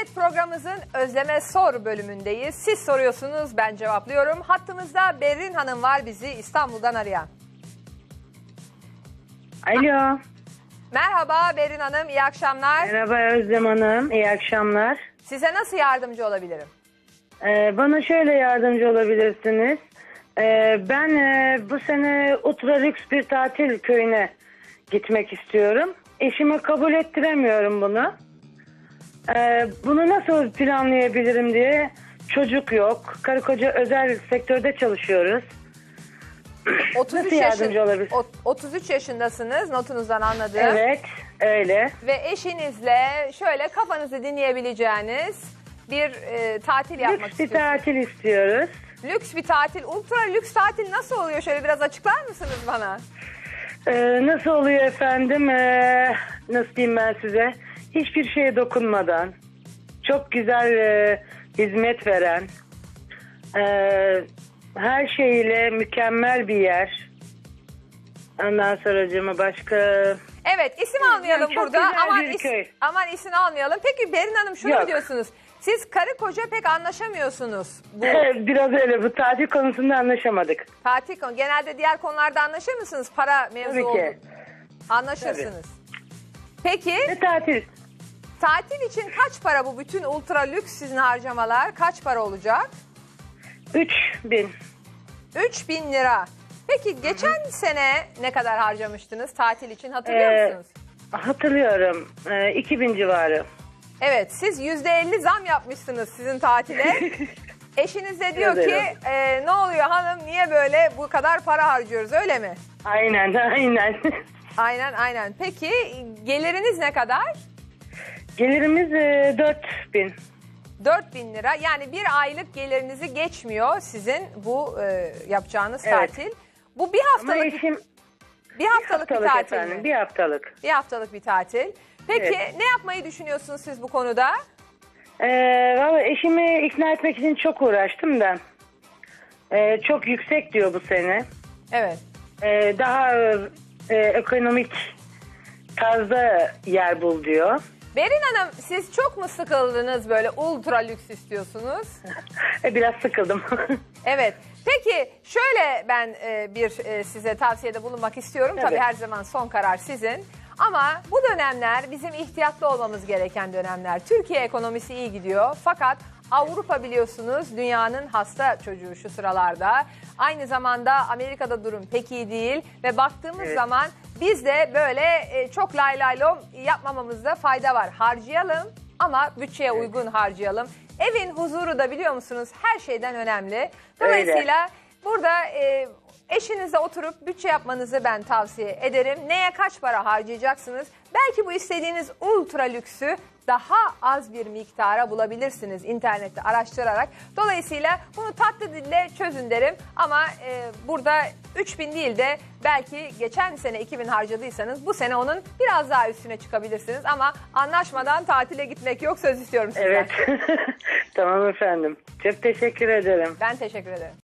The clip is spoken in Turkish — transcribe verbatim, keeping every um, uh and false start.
Evet, programımızın Özleme Sor bölümündeyiz. Siz soruyorsunuz, ben cevaplıyorum. Hattımızda Berrin Hanım var, bizi İstanbul'dan arayan. Alo. Merhaba Berrin Hanım, iyi akşamlar. Merhaba Özlem Hanım, iyi akşamlar. Size nasıl yardımcı olabilirim? Ee, bana şöyle yardımcı olabilirsiniz. Ee, ben e, bu sene ultra lüks bir tatil köyüne gitmek istiyorum. Eşime kabul ettiremiyorum bunu. Ee, bunu nasıl planlayabilirim diye, çocuk yok. Karı koca özel sektörde çalışıyoruz. otuz üç Nasıl yardımcı yaşın- olabilir? ot- otuz üç yaşındasınız, notunuzdan anladım. Evet, öyle. Ve eşinizle şöyle kafanızı dinleyebileceğiniz bir e, tatil yapmak Lüks bir istiyorsunuz. tatil istiyoruz. Lüks bir tatil, ultra lüks tatil nasıl oluyor? Şöyle biraz açıklar mısınız bana? Ee, nasıl oluyor efendim? Ee, nasıl diyeyim ben size? Hiçbir şeye dokunmadan, çok güzel e, hizmet veren, e, her şeyiyle mükemmel bir yer. Ondan sonracığıma başka... Evet, isim almayalım çok burada. güzel Aman, bir is- köy. aman isim almayalım. Peki Berrin Hanım, şunu Yok. diyorsunuz. Siz karı koca pek anlaşamıyorsunuz. Bu Biraz öyle, bu tatil konusunda anlaşamadık. tatil konu. Genelde diğer konularda anlaşır mısınız? Para mevzu Tabii oldu. ki. Anlaşırsınız. Peki Ne tatil? tatil için kaç para bu bütün ultra lüks sizin harcamalar? Kaç para olacak? Üç bin. üç bin lira. Peki geçen sene ne kadar harcamıştınız tatil için, hatırlıyor Ee, musunuz? Hatırlıyorum. Ee, iki bin civarı. Evet, siz yüzde elli zam yapmışsınız sizin tatile. Eşiniz de diyor Evet. ki e, ne oluyor hanım, niye böyle bu kadar para harcıyoruz, öyle mi? Aynen, aynen. Aynen aynen. Peki geliriniz ne kadar? Gelirimiz e, dört bin. dört bin lira. Yani bir aylık gelirinizi geçmiyor sizin bu e, yapacağınız Evet. tatil. Bu bir Ama haftalık eşim bir haftalık bir, haftalık tatil efendim, mi? bir haftalık. Bir haftalık bir tatil. Peki Evet. ne yapmayı düşünüyorsunuz siz bu konuda? Ee, Valla eşimi ikna etmek için çok uğraştım da. Ee, çok yüksek diyor bu sene. Evet. Ee, daha e, ekonomik tarzda yer bul diyor. Berin Hanım, siz çok mu sıkıldınız, böyle ultra lüks istiyorsunuz? E, biraz sıkıldım. Evet. Peki şöyle ben e, bir e, size tavsiyede bulunmak istiyorum. Tabii Tabii. her zaman son karar sizin. Ama bu dönemler bizim ihtiyatlı olmamız gereken dönemler. Türkiye ekonomisi iyi gidiyor. Fakat Avrupa biliyorsunuz dünyanın hasta çocuğu şu sıralarda. Aynı zamanda Amerika'da durum pek iyi değil. Ve baktığımız Evet. zaman biz de böyle e, çok lay lay lom yapmamamızda fayda var. Harcayalım ama bütçeye uygun harcayalım. Evin huzuru da biliyor musunuz her şeyden önemli. Dolayısıyla burada e, eşinizle oturup bütçe yapmanızı ben tavsiye ederim. Neye kaç para harcayacaksınız? Belki bu istediğiniz ultra lüksü daha az bir miktara bulabilirsiniz internette araştırarak. Dolayısıyla bunu tatlı dille çözün derim. Ama e, burada üç bin değil de belki geçen sene iki bin harcadıysanız bu sene onun biraz daha üstüne çıkabilirsiniz. Ama anlaşmadan tatile gitmek yok, söz istiyorum sizden. Evet. Tamam efendim. Çok teşekkür ederim. Ben teşekkür ederim.